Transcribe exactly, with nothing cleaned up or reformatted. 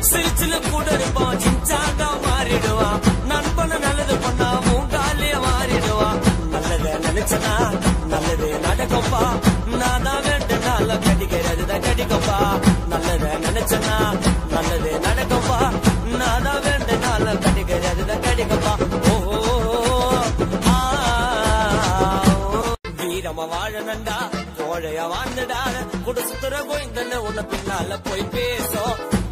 சிரிச்சில கூட இருப்பான் சிஞ்சாங்க மாறிடுவான் நண்பன நல்லது பண்ணா மூங்காலிய மாறிடுவான் நல்லத நினைச்சனா நல்லது நடக்கும்பா நான் தான் வேண்டு நாள கடிக்கிறதுதான் கடிக்கும்பா நல்லத நினைச்சனா நல்லது நடக்கும்பா நான் தான் வேண்டு நாள கடிக்கிறதுதான் கடிக்கும்பா ஓ வீரமா வாழனண்டா கோழையா வாழ்ந்துடா குடு சுத்துற கோயந்தன்னு உன்ன பின்னால போய் பேசோ